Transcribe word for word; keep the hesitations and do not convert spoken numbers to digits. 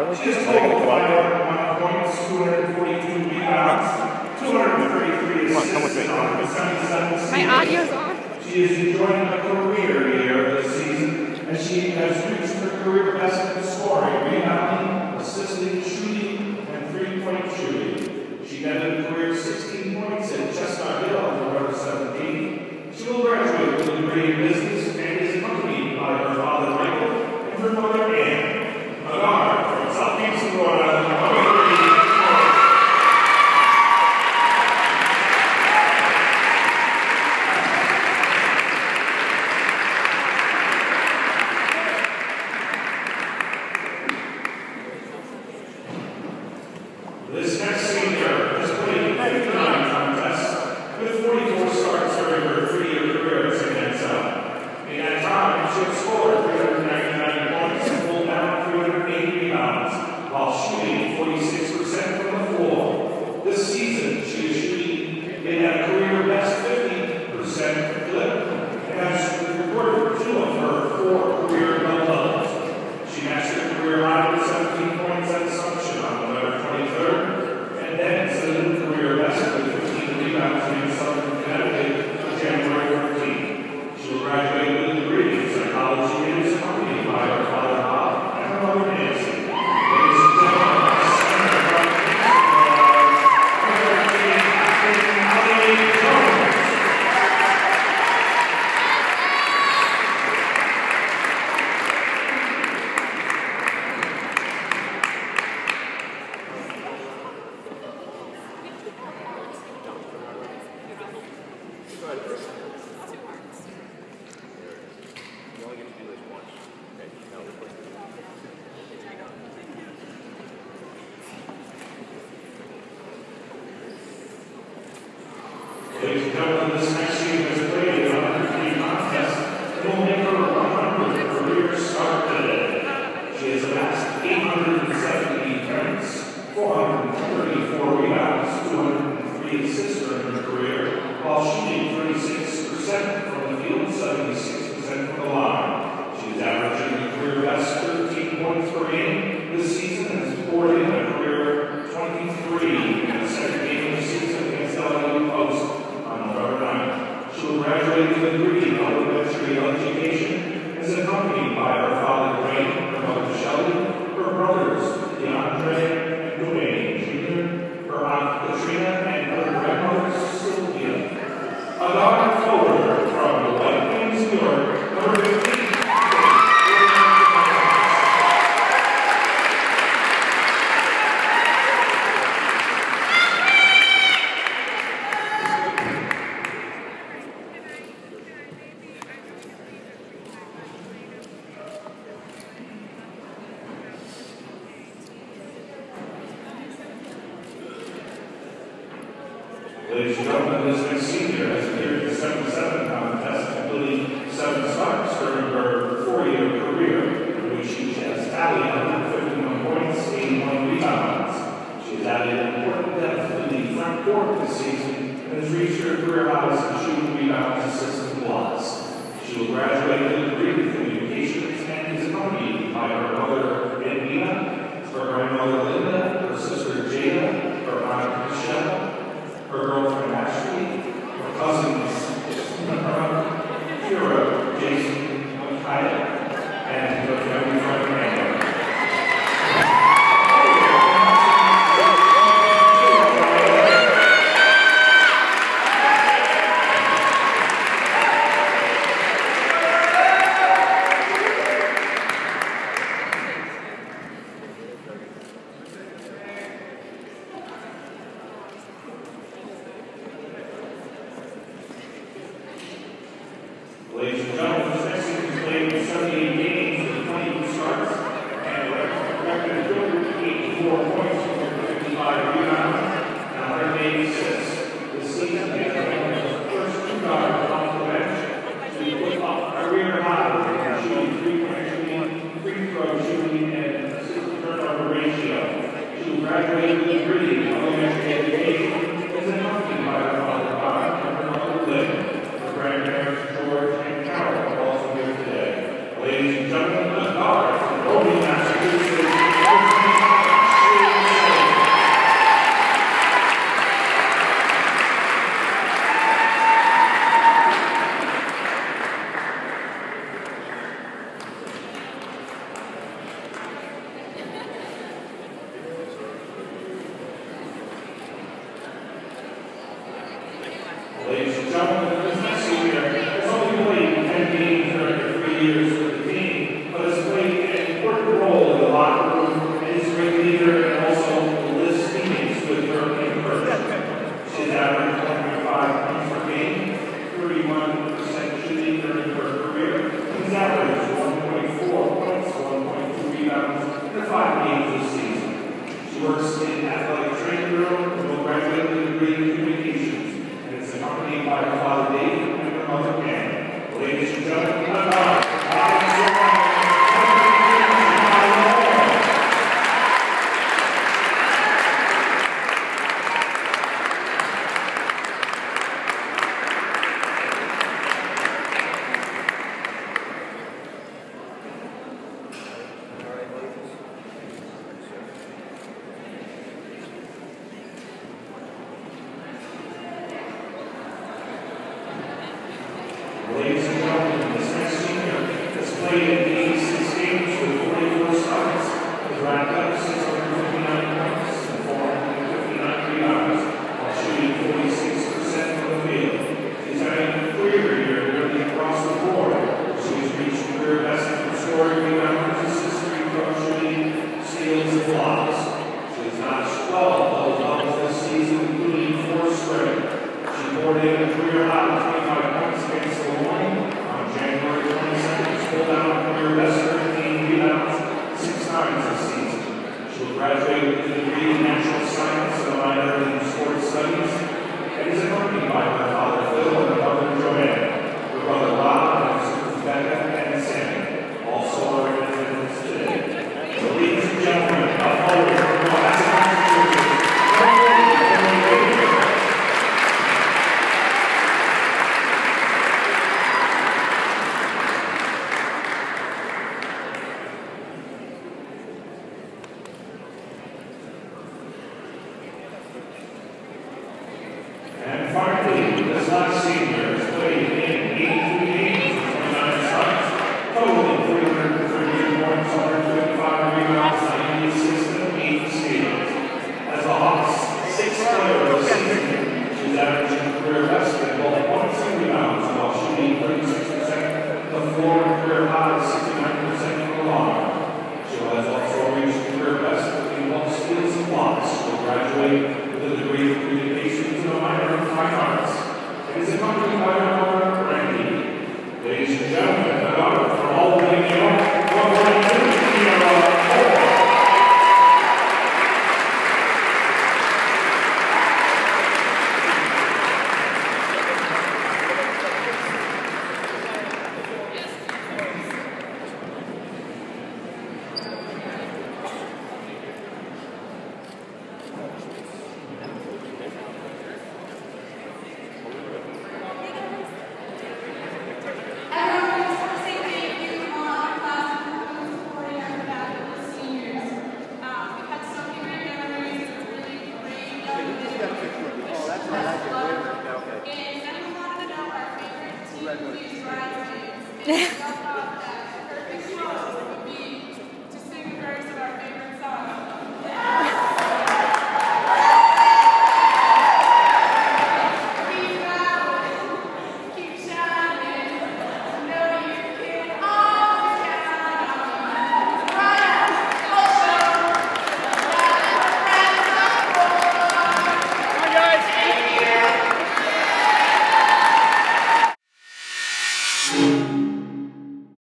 She has twenty-five points, two hundred forty-two rebounds, two hundred thirty-three assists on seventy-seven. My audio's on. She is enjoying a career year this season, and she has reached her career best in scoring, rebounding, assisting, shooting, and three-point shooting. She netted a career sixteen points at Chestnut Hill on November seventeenth. She will graduate with a degree in business and is accompanied by her father Michael and her mother Ann. Agar from South Kingston, Rhode Island. This next senior has played fifty-nine contests with forty-four starts during her three-year career at Saint Anselm. In that time, she has scored three hundred ninety-nine points and pulled down three hundred eighty rebounds, while shooting forty-six percent from the floor. This season, she is shooting in a career best fifty percent clip and has recorded two of her four career double-doubles. She matched her career high with seventeen points at Assumption on November twenty-third, and then set a new career best with fifteen rebounds in Southern Connecticut on January fourteenth. She will graduate with a degree in psychology and is accompanied by her father Bob and her mother Nancy. Ladies and gentlemen, Allie Jones. Ladies and gentlemen, this next team has played in one hundred three contests and will make her one hundredth career start today. She has amassed eight hundred seventy points, four hundred thirty-four rebounds, two hundred three assists during her career, while shooting thirty-six percent from the field, seventy-six percent from the line. She is averaging a career best thirteen points per game this season and has scored in a career twenty-three in the second game of the season against Allie Jones. She will graduate with a degree in elementary education and is accompanied by her father Wayne, her mother Viselli, her brothers DeAndre and Dwayne Junior, her aunt Katrina, and her grandmother Sylvia. Agar Fuller from White Plains, New York, number fifteen. Ladies and gentlemen, this next senior has appeared in the seventy-seven contest, including seven starts during her four-year career, in which she has tallied one hundred fifty-one points, eighty-one rebounds. She has added important depth in the front court this season and has reached her career highs in shooting, rebounds, assists, and blocks. She will graduate with a degree in communications and is accompanied by her mother, Edwina, her grandmother, Linda, her sister, Jada, her aunt, Michelle, her girlfriend Ashley, her cousins Kierra, Jason, Micaiah, and her family friend Amanda. Ladies and gentlemen, this next season is played in seventy-eight games with twenty-two starts and recorded two hundred eighty-four points, two hundred fifty-five rebounds, and one hundred eighty assists. This season, they have the first two guards off the bench to put up career high in shooting, three-point shooting, free throw shooting, and assist turnover ratio. She will graduate with a degree in elementary education and is accompanied by her father Bob and her mother Lynn. Her grandparents George and Carol are also here today. Ladies and gentlemen, the guards from Massachusetts. graduated with a degree in natural science and a minor in sports studies, and is accompanied by her father Phil and her mother Joanne, her brother Bob, and her sisters Becca and Sammy, also are in attendance today. So ladies and gentlemen, a